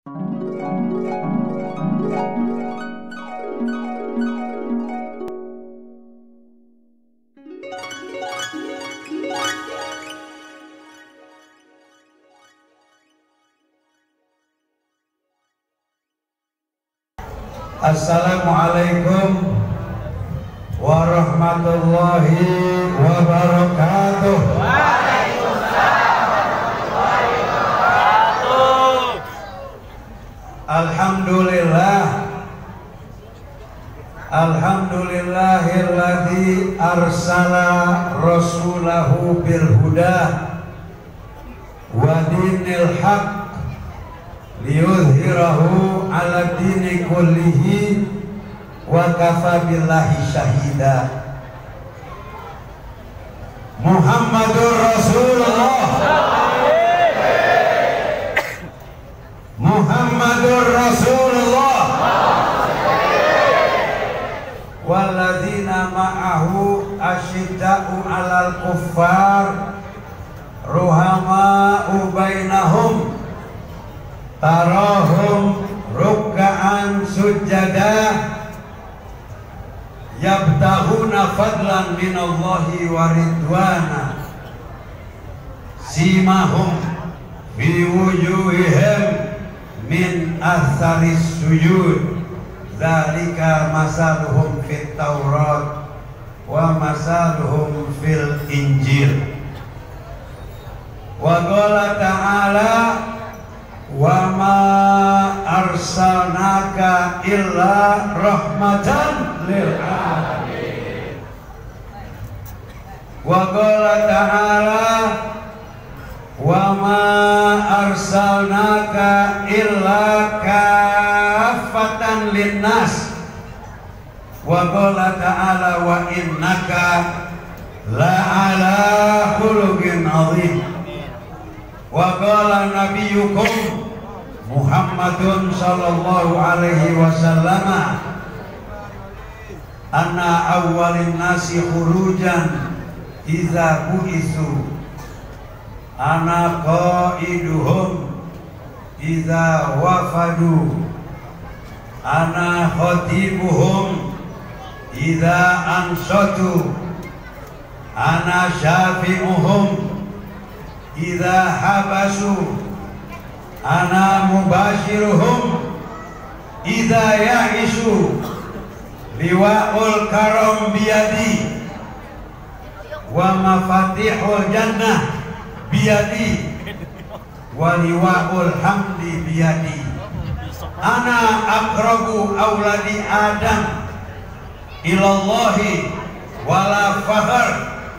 Assalamualaikum warahmatullahi wabarakatuh. Waalaikumsalam warahmatullahi wabarakatuh. Alhamdulillahilladzi arsala rasulahu bil huda wa dinil haq liyudhhirahu ala dini kullihi wa kafa billahi syahida. Muhammadur Rasulullah, Muhammadur Rasulullah, walladzina ma'ahu asyidda'u 'alal kuffar ruhama'u bainahum tarahum ruk'an sujada yabtaghuna fadlan minallahi wa ridwana simahum fi wujuhihim min atharis sujud dzalika masaluhum fit taurat wa masaluhum fil injil. Wa qala ta'ala wa ma arsalnaka illa rahmatan lil alamin. Wa qala ta'ala wa ma arsalnaka illa kaffatan linnas. Wa qala ta'ala wa innaka la ala khuluqin azim. Wa qala nabiyyukum Muhammadun sallallahu alaihi wasallam anna awwalin nasi khurujan idza bu'isu ana qaiduhum idza wafadu ana khatibuhum idza ansatu ana syafi'uhum idza habasu ana mubashiruhum idza ya'isu liwa'ul karam biyadi wa mafatihul jannah biyadi wa liwa'ul hamdi biyadi ana aqrabu auladi adam ilallahi wala fakhar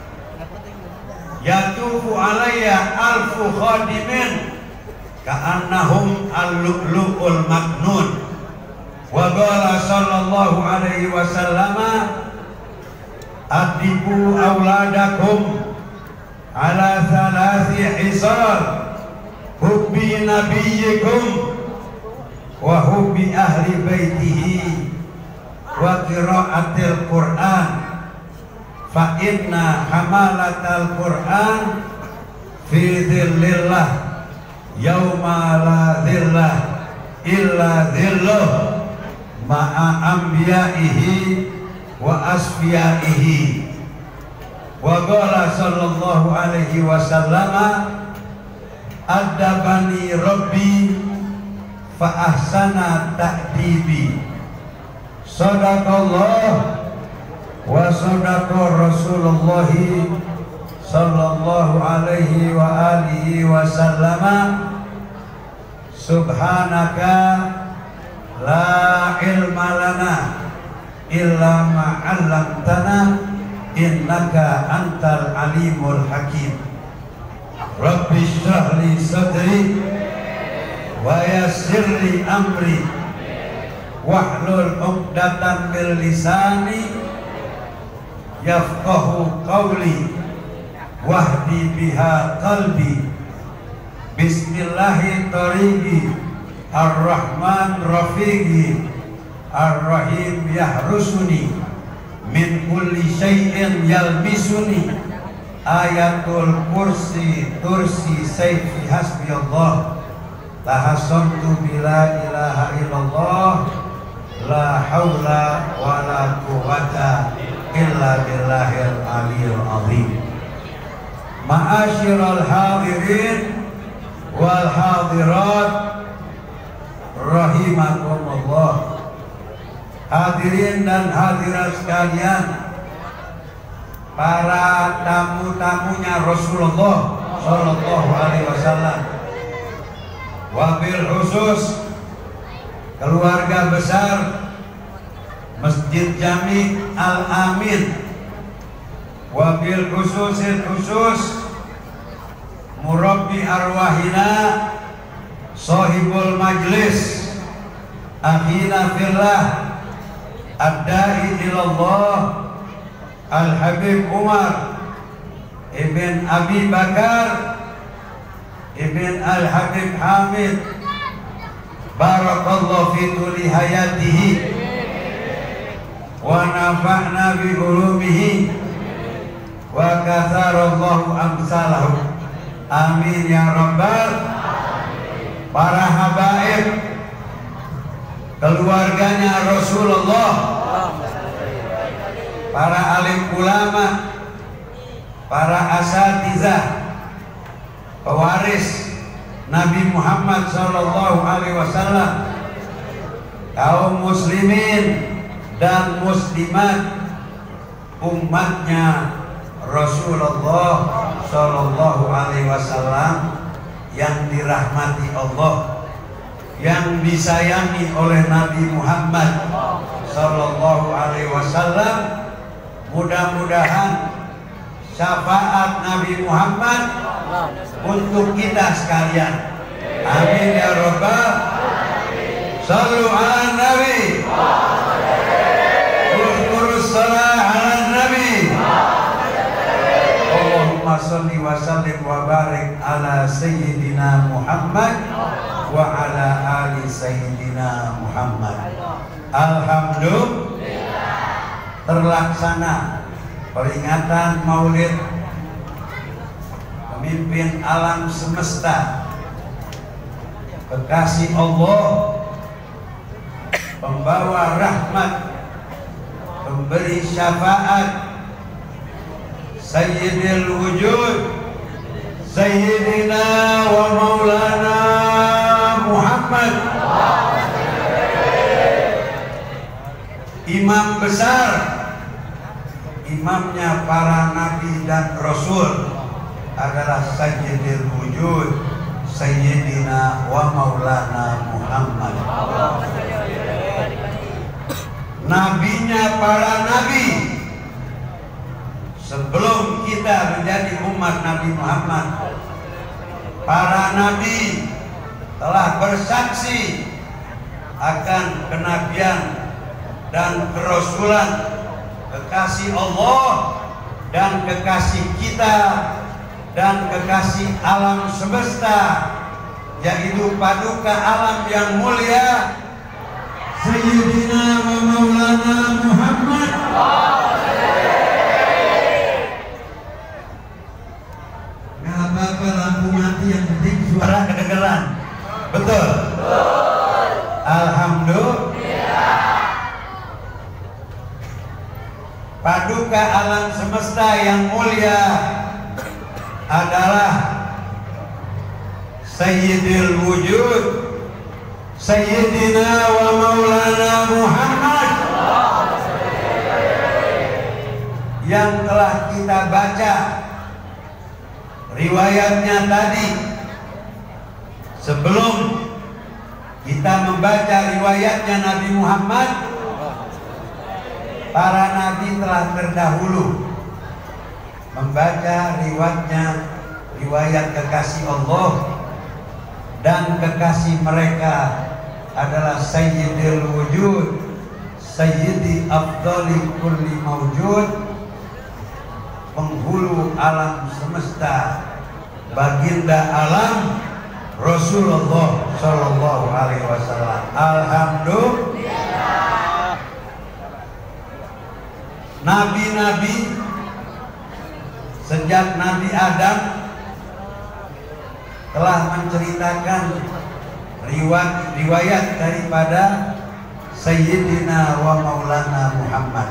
yatufu alayya alfu khadimin ka'annahum al-lu'lu'ul maknun. Wa qala sallallahu alaihi wasallam adibu auladakum ala thalathi hisar hubbi nabiyyikum wa hubbi ahli baitihi wa qira'atil Qur'an fa inna hamalatal Qur'an fi dhillillah yauma la dhillah illa dhilluh ma'a anbiya'ihi wa asfiyaihi. Wa qala sallallahu alaihi wasallam adabani rabbi fa ahsana ta'dibi. Sadaqallah wa sadaqa Rasulullah sallallahu alaihi wa alihi wasallam. Subhanaka la ilma lana illa ma 'allamtana innaka antal alimul hakim. Rabbi shrah li sadri wa yassir li amri wahlul 'uqdatam min lisani yafqahu qawli wahdi biha qalbi. Bismillahi tariqi ar-rahman rafiqi ar-rahim yahrusuni min kulli syai'in yalmisuni ayatul kursi tursi sayfi hasbi Allah tahassantu bila ilaha illallah la haula wala quwwata illa billahil aliyil azim. Ma'asyiral hadirin wal hadirat rahimakumullah. Hadirin dan hadirat sekalian, para tamu-tamunya Rasulullah sallallahu alaihi wasallam, wabil khusus keluarga besar Masjid Jami Al-Amin, wabil khusus murabbi arwahina sahibul majlis akhina fillah ad-da'i ilallah Al-Habib Umar Ibn Abi Bakar Ibn Al-Habib Hamid, barakallahu fi tuli hayatihi wa nafa'na bi ulumihi wa katsarallahu amsalahu, amin ya rabbal. Para habaib, keluarganya Rasulullah, para alim ulama, para asatizah, pewaris Nabi Muhammad sallallahu alaihi wasallam, kaum muslimin dan muslimat, umatnya Rasulullah sallallahu alaihi wasallam yang dirahmati Allah, yang disayangi oleh Nabi Muhammad sallallahu alaihi wasallam. Mudah-mudahan syafaat Nabi Muhammad untuk kita sekalian, amin ya rabbal. Sallu ala nabi, uzkurus salah ala nabi. Allahumma salli wa sallim wa barik ala sayyidina Muhammad wa ala ali sayyidina Muhammad. Alhamdulillah, terlaksana peringatan Maulid pemimpin alam semesta, kekasih Allah, pembawa rahmat, pemberi syafaat, Sayyidil Wujud, Sayyidina wa Maulana Muhammad, imam besar, imamnya para nabi dan rasul adalah Sayyidil Wujud, Sayyidina wa Maulana Muhammad. Nabinya para nabi, sebelum kita menjadi umat Nabi Muhammad, para nabi telah bersaksi akan kenabian dan kerasulan kekasih Allah dan kekasih kita dan kekasih alam semesta, yaitu paduka alam yang mulia Sayyidina wa Maulana Muhammad. Gak apa-apa lampu mati, yang penting suara kedengeran. Betul? Betul. Alhamdulillah. Paduka alam semesta yang mulia adalah Sayyidil Wujud, Sayyidina wa Maulana Muhammad, yang telah kita baca riwayatnya tadi. Sebelum kita membaca riwayatnya Nabi Muhammad, para nabi telah terdahulu membaca riwayat kekasih Allah, dan kekasih mereka adalah Sayyidil Wujud, Sayyidi Afdali Kulli Mawjud, penghulu alam semesta, baginda alam Rasulullah Sallallahu Alaihi Wasallam. Alhamdulillah. Nabi-nabi sejak Nabi Adam telah menceritakan riwayat daripada Sayyidina wa Maulana Muhammad.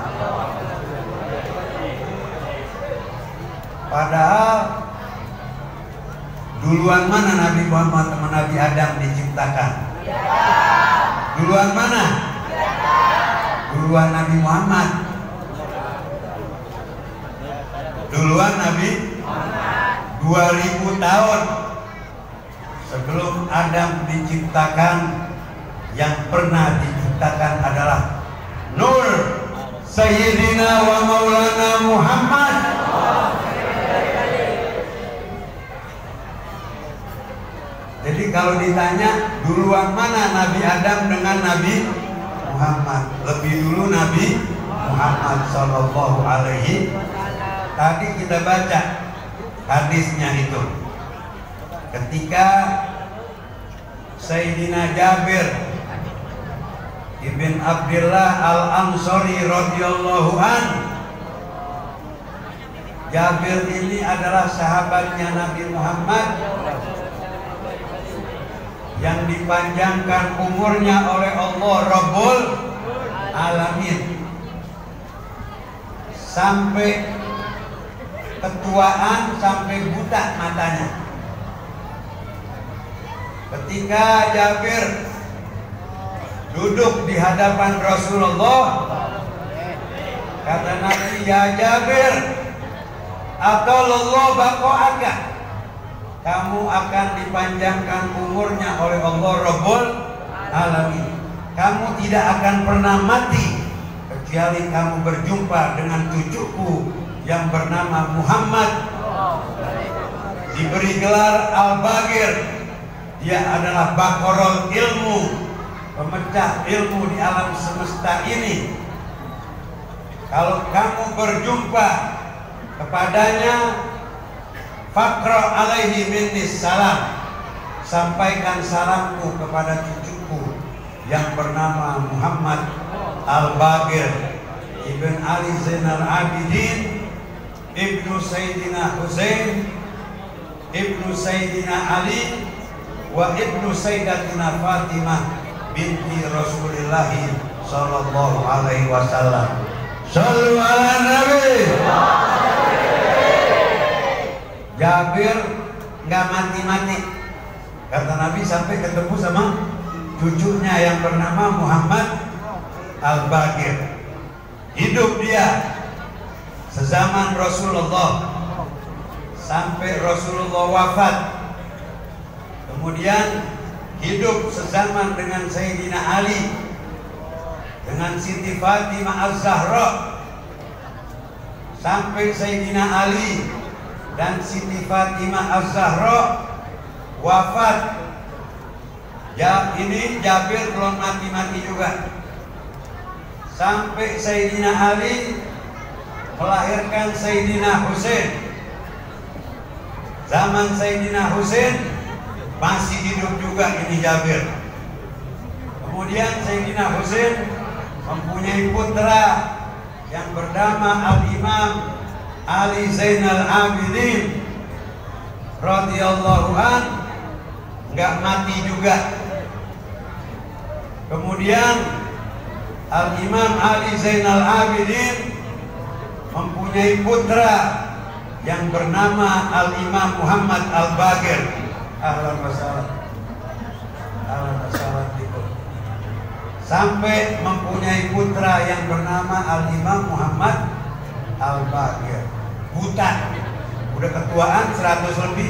Padahal duluan mana Nabi Muhammad sama Nabi Adam diciptakan? Duluan mana? Duluan Nabi Muhammad. Duluan Nabi 2000 tahun sebelum Adam diciptakan. Yang pernah diciptakan adalah Nur Sayyidina wa Maulana Muhammad. Jadi kalau ditanya duluan mana Nabi Adam dengan Nabi Muhammad, lebih dulu Nabi Muhammad Sallallahu Alaihi. Tadi kita baca hadisnya itu ketika Sayyidina Jabir Ibn Abdullah Al-Ansari radhiyallahu an. Jabir ini adalah sahabatnya Nabi Muhammad yang dipanjangkan umurnya oleh Allah Rabbul Alamin sampai ketuaan, sampai buta matanya. Ketika Jabir duduk di hadapan Rasulullah, kata Nabi, ya Jabir, atallahu baqa'aka, kamu akan dipanjangkan umurnya oleh Allah Rabbul Alamin. Kamu tidak akan pernah mati kecuali kamu berjumpa dengan cucuku yang bernama Muhammad, diberi gelar Al-Bagir. Dia adalah Baqarul ilmu, pemecah ilmu di alam semesta ini. Kalau kamu berjumpa kepadanya, faqra alaihi minnis salam, sampaikan salamku kepada cucuku yang bernama Muhammad Al-Bagir Ibn Ali Zainal Abidin Ibnu Sayyidina Husain Ibnu Sayyidina Ali wa Ibnu Sayyidatina Fatimah binti Rasulullah Sallallahu Alaihi Wasallam. Sallu ala Nabi. Jabir nggak mati-mati, kata Nabi, sampai ketemu sama cucunya yang bernama Muhammad Al-Bagir. Hidup dia sezaman Rasulullah sampai Rasulullah wafat. Kemudian hidup sezaman dengan Sayyidina Ali, dengan Siti Fatimah Az-Zahra, sampai Sayyidina Ali dan Siti Fatimah Az-Zahra wafat. Ya, ini Jabir belum mati-mati juga. Sampai Sayyidina Ali melahirkan Sayyidina Husain. Zaman Sayyidina Husain masih hidup juga ini Jabir. Kemudian Sayyidina Husain mempunyai putra yang bernama Al-Imam Ali Zainal Abidin radhiyallahu an, nggak mati juga. Kemudian Al-Imam Ali Zainal Abidin mempunyai putra yang bernama Al-Imam Muhammad Al-Bagir. Ahlan wa sahlan. Ahlan wa sahlan bikum. Sampai mempunyai putra yang bernama Al-Imam Muhammad Al-Bagir. Buta, udah ketuaan 100 lebih.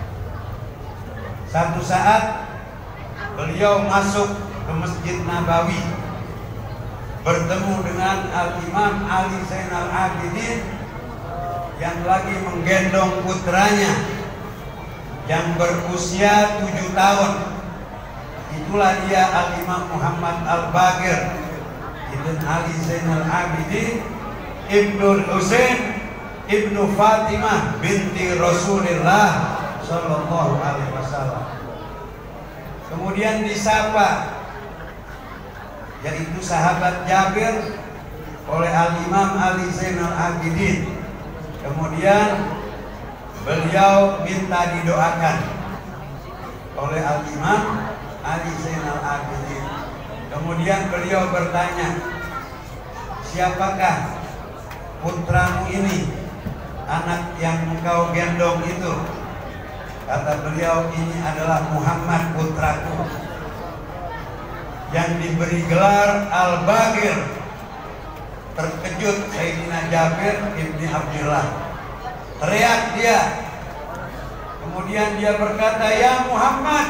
Satu saat beliau masuk ke Masjid Nabawi, bertemu dengan Al-Imam Ali Zainal Abidin yang lagi menggendong putranya yang berusia 7 tahun. Itulah dia Al-Imam Muhammad Al-Bagir Ibn Ali Zainal Abidin Ibnu Husain Ibnu Fatimah binti Rasulullah Sallallahu Alaihi Wasallam. Kemudian disapa, yaitu sahabat Jabir, oleh Al-Imam Ali Zainal Abidin. Kemudian beliau minta didoakan oleh Al-Imam Ali Zainal Abidin. Kemudian beliau bertanya, siapakah putramu ini, anak yang engkau gendong itu? Kata beliau, ini adalah Muhammad putraku, yang diberi gelar Al-Bagir. Terkejut Sayyidina Jabir ibni Abdullah, teriak dia. Kemudian dia berkata, ya Muhammad,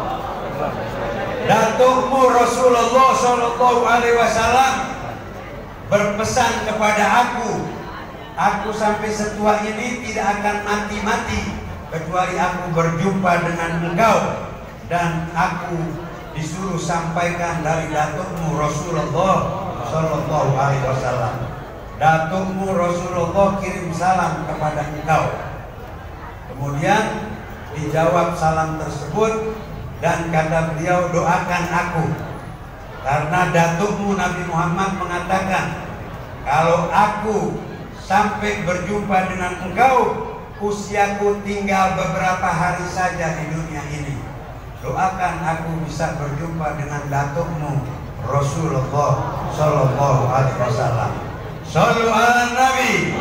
datukmu Rasulullah Shallallahu Alaihi Wasallam berpesan kepada aku sampai setua ini tidak akan mati-mati kecuali aku berjumpa dengan engkau, dan aku disuruh sampaikan dari datukmu Rasulullah Shallallahu Alaihi Wasallam. Datukmu Rasulullah kirim salam kepada engkau. Kemudian dijawab salam tersebut, dan kata beliau, doakan aku, karena datukmu Nabi Muhammad mengatakan, kalau aku sampai berjumpa dengan engkau, usiaku tinggal beberapa hari saja di dunia ini. Doakan aku bisa berjumpa dengan datukmu Rasulullah Shallallahu Alaihi Wasallam. Shallu ala Nabi.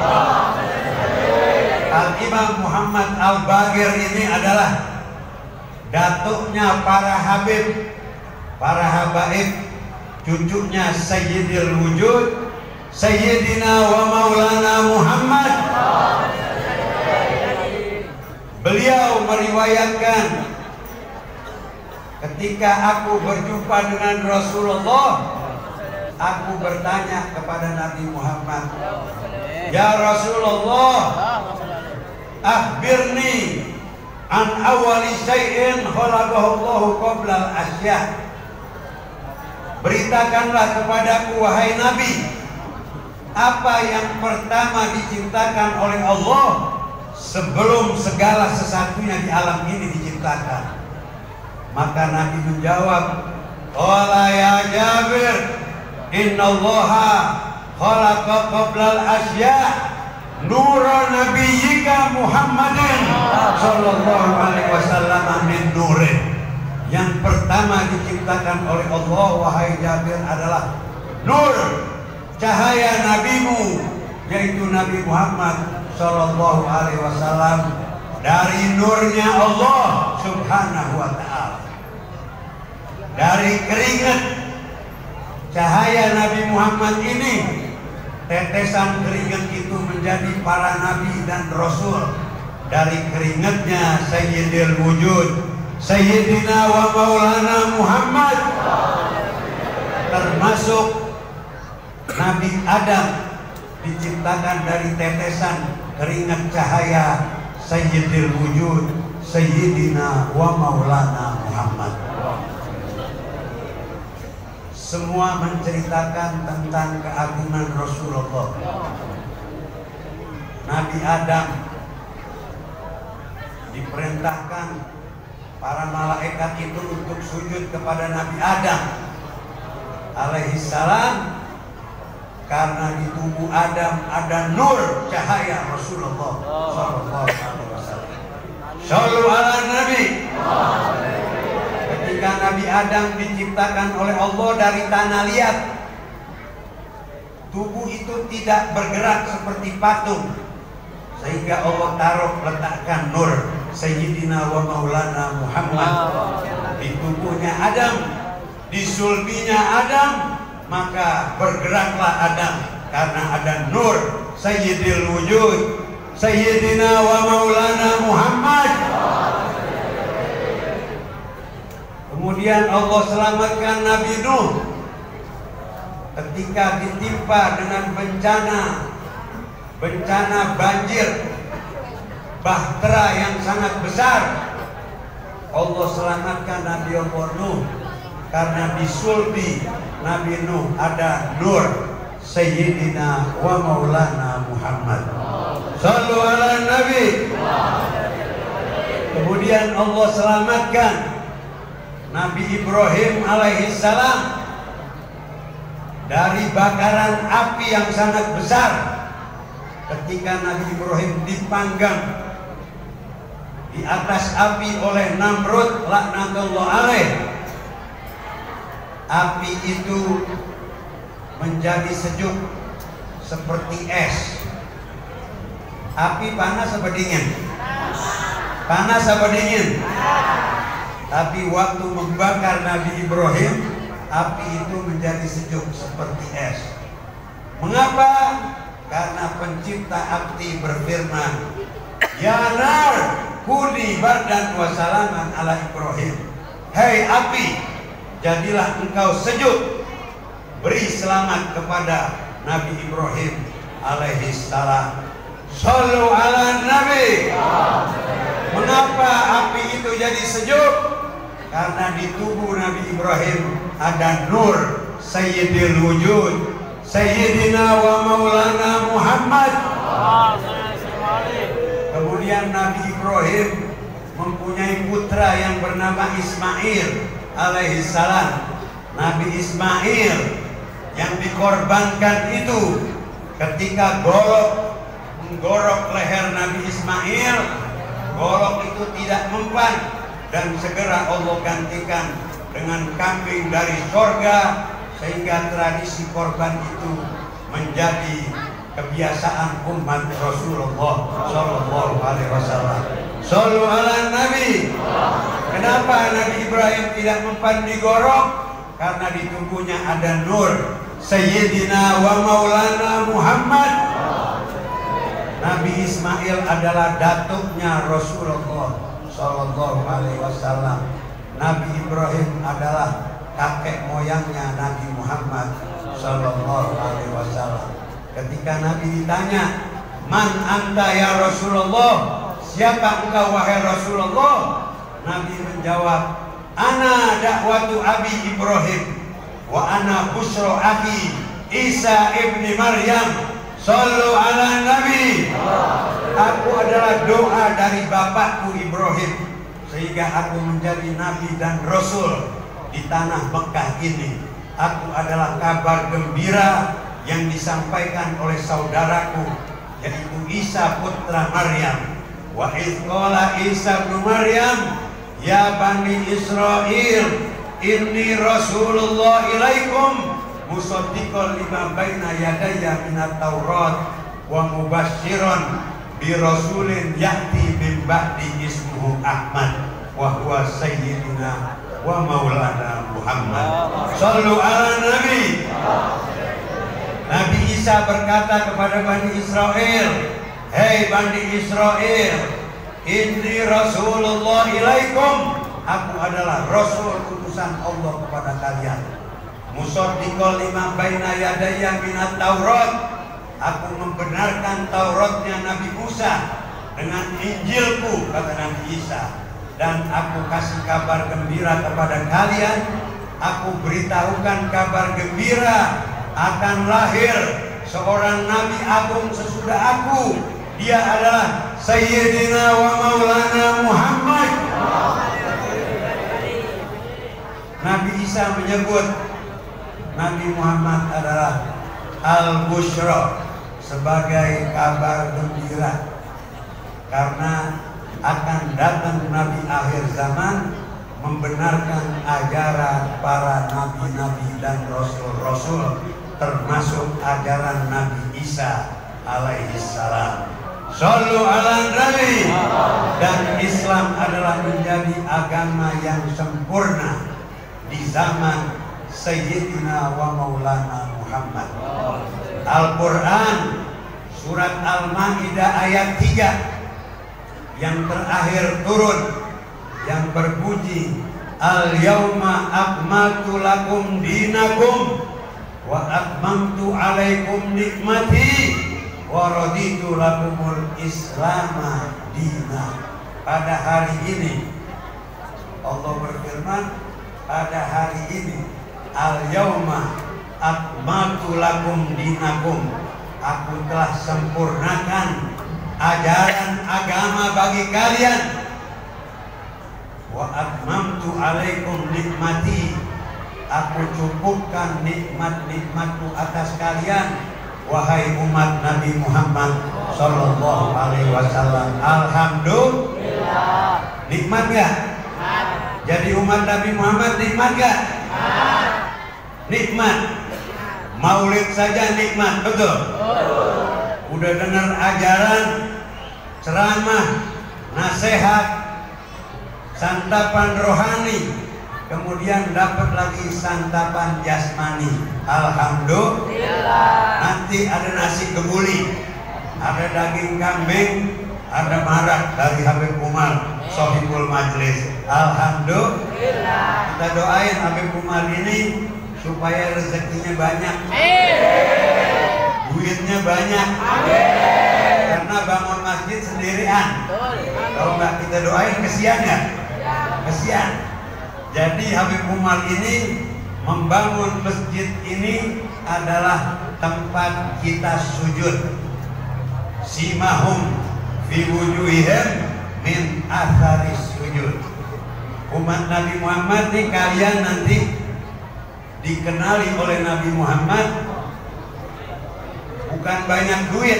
Al-Imam Muhammad Al-Bagir ini adalah datuknya para habib, para habaib, cucunya Sayyidil Wujud, Sayyidina wa Maulana Muhammad. Beliau meriwayatkan, ketika aku berjumpa dengan Rasulullah, aku bertanya kepada Nabi Muhammad, ya Rasulullah, akhbirni an awali syai'in khalaqahullahu qabla al-asya. Beritakanlah kepadaku wahai Nabi, apa yang pertama diciptakan oleh Allah sebelum segala sesuatunya di alam ini diciptakan. Maka Nabi menjawab, qala ya Jabir, innallaha khalaqa qabla al-asya nura nabiyyika Muhammadin sallallahu alaihi wasallam min nurin. Yang pertama diciptakan oleh Allah wahai Jabir adalah nur, cahaya nabimu, yaitu Nabi Muhammad sallallahu alaihi wasallam, dari nurnya Allah subhanahu wa ta'ala. Dari keringat cahaya Nabi Muhammad ini, tetesan keringat itu menjadi para nabi dan rasul. Dari keringatnya Sayyidil Wujud, Sayyidina wa Maulana Muhammad, termasuk Nabi Adam diciptakan dari tetesan keringat cahaya Sayyidil Wujud, Sayyidina wa Maulana Muhammad. Semua menceritakan tentang keagungan Rasulullah. Nabi Adam diperintahkan para malaikat itu untuk sujud kepada Nabi Adam alaihissalam, karena di tubuh Adam ada nur cahaya Rasulullah sallallahu alaihi wasallam. Shallu ala Nabi. Ketika Nabi Adam diciptakan oleh Allah dari tanah liat, tubuh itu tidak bergerak seperti patung, sehingga Allah letakkan nur Sayyidina wa Maulana Muhammad di tubuhnya Adam, di sulbinya Adam, maka bergeraklah Adam karena ada nur Sayyidil Wujud, Sayyidina wa Maulana Muhammad. Kemudian Allah selamatkan Nabi Nuh ketika ditimpa dengan bencana banjir, bahtera yang sangat besar. Allah selamatkan Nabi Allah Nuh karena di sulbi Nabi Nuh ada nur Sayyidina wa Maulana Muhammad. Sallu ala Nabi. Kemudian Allah selamatkan Nabi Ibrahim alaihissalam dari bakaran api yang sangat besar. Ketika Nabi Ibrahim dipanggang di atas api oleh Namrud laknatullah alaih, api itu menjadi sejuk seperti es. Api panas apa dingin? Panas apa dingin? Tapi waktu membakar Nabi Ibrahim, api itu menjadi sejuk seperti es. Mengapa? Karena pencipta api berfirman, ya nar kuni bardan wa salaman ala Ibrahim. Hei api, jadilah engkau sejuk, beri selamat kepada Nabi Ibrahim alaihi salam. Sallu ala Nabi. Mengapa api itu jadi sejuk? Karena di tubuh Nabi Ibrahim ada nur Sayyidil Wujud, Sayyidina wa Maulana Muhammad. Kemudian Nabi Ibrahim mempunyai putra yang bernama Ismail alaihi salam. Nabi Ismail yang dikorbankan itu ketika golok menggorok leher Nabi Ismail, golok itu tidak mempan dan segera Allah gantikan dengan kambing dari surga, sehingga tradisi korban itu menjadi kebiasaan umat Rasulullah Sallallahu Alaihi Wasallam. Sallu ala Nabi. Kenapa Nabi Ibrahim tidak mempan digorok? Karena di tubuhnya ada nur Sayyidina wa Maulana Muhammad. Nabi Ismail adalah datuknya Rasulullah Sallallahu Alaihi Wasallam. Nabi Ibrahim adalah kakek moyangnya Nabi Muhammad Sallallahu Alaihi Wasallam. Ketika Nabi ditanya, man anta ya Rasulullah, siapa engkau wahai Rasulullah? Nabi menjawab, ana dakwatu abi Ibrahim wa ana busro akhi Isa ibni Maryam. Sallu ala Nabi. Aku adalah doa dari bapakku Ibrahim, sehingga aku menjadi Nabi dan Rasul di tanah Mekah ini. Aku adalah kabar gembira yang disampaikan oleh saudaraku, yaitu Isa putra Maryam. Wa idh qala Isa bin Maryam, ya bani Israel, inni Rasulullah ilaikum musaddiqan lima baina yadayya minat Taurat wa mubasysyiran bi rasulin ya'ti min ba'di ismuhu Ahmad wa huwa sayyidina wa maulana Muhammad. Sallu ala Nabi. Nabi Isa berkata kepada Bani Israel, hei Bani Israel, inni Rasulullah ilaikum, aku adalah Rasul utusan Allah kepada kalian. Musaddiqan lima baina yadayya minat Taurat, aku membenarkan Tauratnya Nabi Musa dengan Injilku, kata Nabi Isa. Dan aku kasih kabar gembira kepada kalian, aku beritahukan kabar gembira akan lahir seorang Nabi agung sesudah aku. Dia adalah Sayyidina wa Maulana Muhammad. Nabi Isa menyebut Nabi Muhammad adalah Al-Bushra, sebagai kabar gembira, karena akan datang Nabi akhir zaman membenarkan ajaran para nabi-nabi dan rasul-rasul, termasuk ajaran Nabi Isa alaihi salam. Sallu ala Nabi. Dan Islam adalah menjadi agama yang sempurna di zaman Sayyidina wa Maulana Muhammad. Al-Quran surat Al-Ma'idah ayat 3 yang terakhir turun, yang berbunyi al-yawma akmaltu lakum dinakum wa atmamtu alaikum nikmati wa raditu lakumul islama dina. Pada hari ini Allah berfirman, pada hari ini al-yawma akmaltu lakum dinakum, aku telah sempurnakan ajaran agama bagi kalian. Wa atmamtu alaikum nikmati, aku cukupkan nikmat-nikmatku atas kalian, wahai umat Nabi Muhammad Sallallahu Alaihi Wasallam. Alhamdulillah. Nikmat gak? Jadi umat Nabi Muhammad nikmat gak? nikmat. Maulid saja nikmat, betul? Udah dengar ajaran, ceramah, nasihat, santapan rohani, kemudian dapat lagi santapan jasmani. Alhamdulillah. Nanti ada nasi kebuli, ada daging kambing, ada marak dari Habib Umar, Sohibul Majlis. Alhamdulillah. Kita doain Habib Umar ini supaya rezekinya banyak, duitnya banyak, karena bangun masjid sendirian. Kalau nggak kita doain, kesian ya? Kesian. Jadi Habib Umar ini membangun masjid ini adalah tempat kita sujud. Simahum fi wujuhihim min atharis sujud. Umat Nabi Muhammad nih, kalian nanti dikenali oleh Nabi Muhammad bukan banyak duit,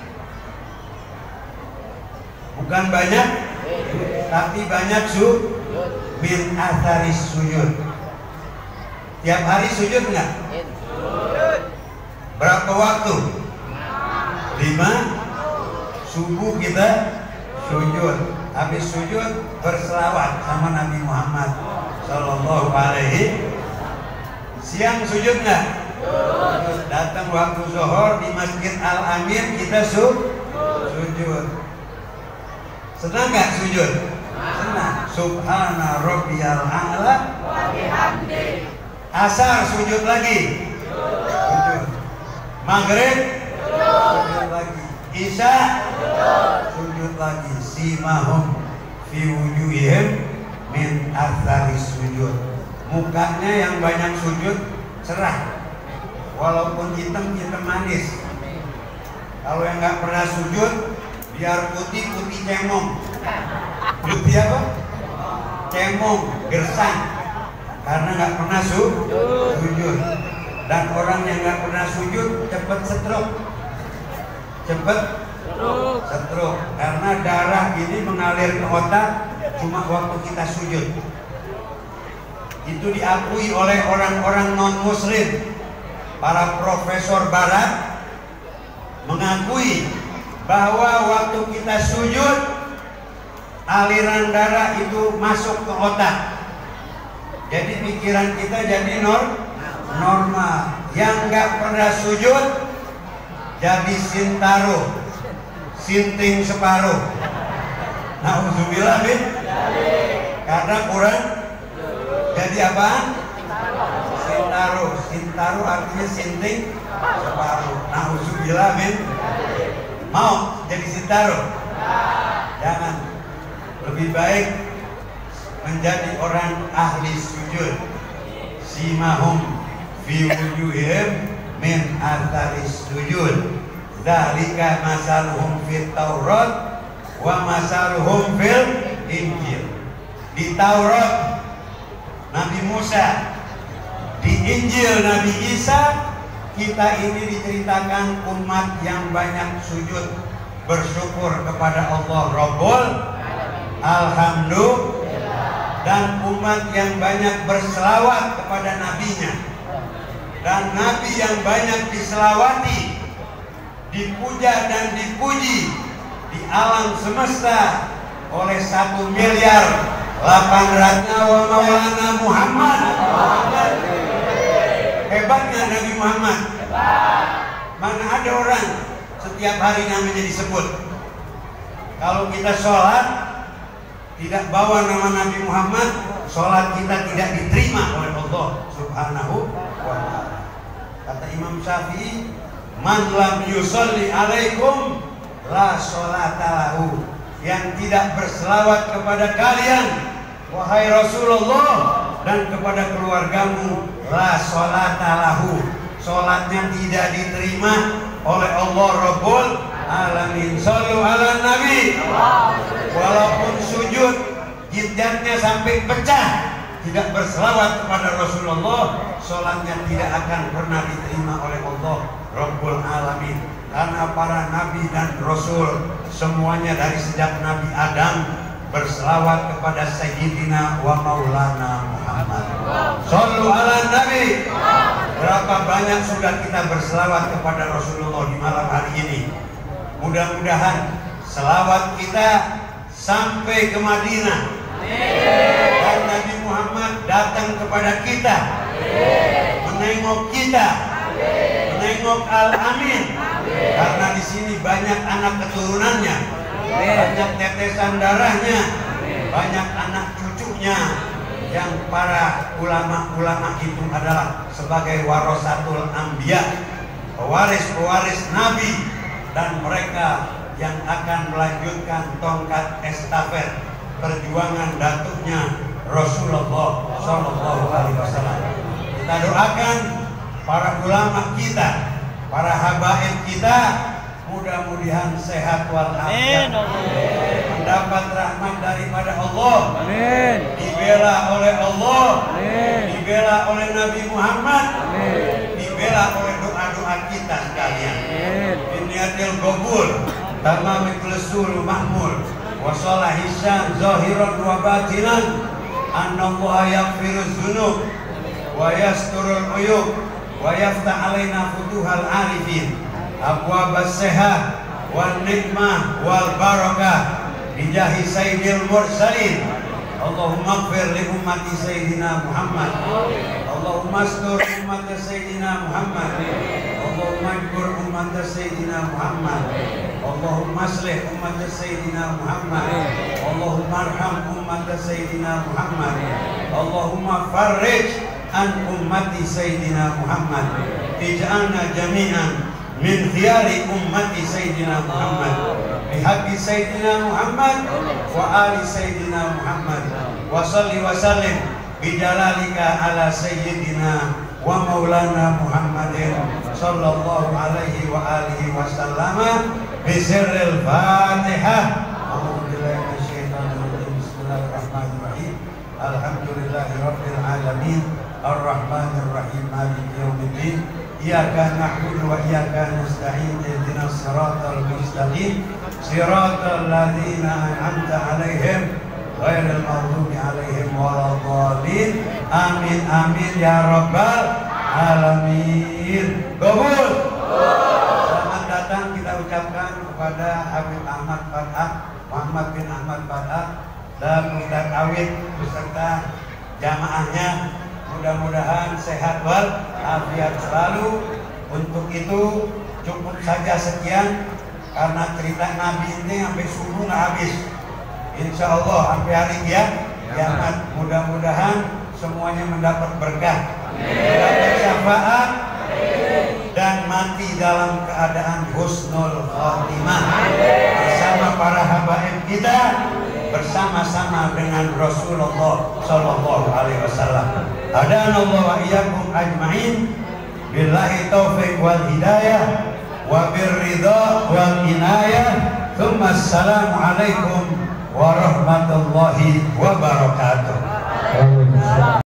bukan banyak, tapi banyak min atharis sujud. Tiap hari sujud nggak? Berapa waktu? 5. Subuh kita sujud, habis sujud berselawat sama Nabi Muhammad Sallallahu Alaihi. Siang sujud nggak? Datang waktu zuhur di Masjid Al Amir kita sujud. Senang nggak sujud? Senang. Subhana Rabbiyal A'la wa bihamdi. Asar sujud lagi. Sujud. Maghrib sujud lagi. Isya sujud lagi. Simahum fi wujuhihim min atharis sujud. Mukanya yang banyak sujud cerah, walaupun hitam manis. Kalau yang nggak pernah sujud, biar putih cemong. Putih apa? Cemong, gersang, karena nggak pernah sujud. Dan orang yang nggak pernah sujud cepet stroke, karena darah ini mengalir ke otak cuma waktu kita sujud. Itu diakui oleh orang-orang non-muslim. Para profesor barat mengakui bahwa waktu kita sujud, aliran darah itu masuk ke otak. Jadi pikiran kita jadi normal. Yang nggak pernah sujud jadi sintaro, sinting separuh. Nauzubillah min, karena kurang. Jadi apaan? Sintaro artinya sinting separuh. Nauzubillah min. Mau jadi sintaro? Jangan. Lebih baik menjadi orang ahli sujud. Simahum fi wujuhihim min atharis sujud. Dzalika masaluhum fit Taurat wa masaluhum fil Injil. Di Taurat Nabi Musa, di Injil Nabi Isa, kita ini diceritakan umat yang banyak sujud bersyukur kepada Allah Rabbul Alhamdulillah, dan umat yang banyak berselawat kepada nabinya, dan nabi yang banyak diselawati, dipuja dan dipuji di alam semesta oleh 1 miliar 800 wa maulana Muhammad. Hebatnya Nabi Muhammad. Mana ada orang setiap hari namanya disebut. Kalau kita sholat tidak bawa nama Nabi Muhammad, sholat kita tidak diterima oleh Allah Subhanahu wa ta'ala. Kata Imam Syafi'i, man lam yusolli alaikum la sholata lahu. Yang tidak berselawat kepada kalian, wahai Rasulullah, dan kepada keluargamu, la sholata lahu, sholatnya tidak diterima oleh Allah Rabbul Alamin. Shallu ala Nabi. Walaupun sujud jidatnya sampai pecah, tidak berselawat kepada Rasulullah, sholatnya tidak akan pernah diterima oleh Allah Rabbul Alamin. Karena para nabi dan rasul semuanya dari sejak Nabi Adam berselawat kepada Sayyidina wa Maulana Muhammad. Shallu ala Nabi. Berapa banyak sudah kita berselawat kepada Rasulullah di malam hari ini. Mudah-mudahan selawat kita sampai ke Madinah. Dan Nabi Muhammad datang kepada kita, menengok kita, menengok Al-Amin. Karena di sini banyak anak keturunannya, banyak tetesan darahnya, banyak anak cucunya, yang para ulama-ulama itu adalah sebagai warasatul anbiya, pewaris-pewaris Nabi, dan mereka yang akan melanjutkan tongkat estafet perjuangan datuknya Rasulullah Shallallahu Alaihi Wasallam. Kita doakan para ulama kita, para habaib kita, mudah-mudahan sehat walafiat, mendapat rahmat daripada Allah, dibela oleh Allah, dibela oleh Nabi Muhammad, dibela oleh doa-doa kita sekalian. Biniatil qabul, tamamul sul mahmul, wa salahisan zahiran wa batinan, annallaha yaghfiruz dzunub wa yasturul uyub wa yaftah alaina futuhal arifin, abwabas sehat wal nikmah wal barakah bijahi sayyidil mursalin. Allahumma ighfir li ummati sayyidina Muhammad, Allahumma astur ummati sayyidina Muhammad, Allahumma ijbur ummati sayyidina Muhammad, Allahumma aslih ummati sayyidina Muhammad, Allahumma arham ummati sayyidina Muhammad, Allahumma farrij an ummati sayyidina Muhammad, ij'alna jami'an min khiyari ummati sayyidina Muhammad, bihaqqi sayyidina Muhammad wa ali sayyidina Muhammad, wa salli wa sallim bijalalika ala sayyidina wa maulana Muhammadin sallallahu alaihi wa alihi wa sallama bisirril Fatihah. A'udzubillahi minasyaitonir rajim. Bismillahirrahmanirrahim. Alhamdulillahi rabbil alamin, arrahmanir rahim, maliki yaumiddin. Iyyaka na'budu wa iyyaka nasta'in, ihdinas siratal mustaqim, siratal ladzina an'amta 'alaihim ghairil maghdubi 'alaihim waladdallin. Amin amin ya rabbal alamin. Qabul. Selamat datang kita ucapkan kepada Habib Ahmad Fatah, Muhammad bin Ahmad Fatah, dan Ustaz Awid beserta jamaahnya. Mudah-mudahan sehat walafiat selalu. Untuk itu cukup saja sekian, karena cerita Nabi ini sampai subuh nggak habis. Insya Allah sampai hari kiamat. Mudah-mudahan semuanya mendapat berkah, mendapat syafaat, dan mati dalam keadaan husnul khotimah bersama para habaib kita, bersama-sama dengan Rasulullah Sallallahu Alaihi Wasallam. Hadanallahu wa iyyakum ajma'in. Billahi taufiq wal hidayah wa birridha wal inayah. Tsumma assalamu alaikum warahmatullahi wabarakatuh.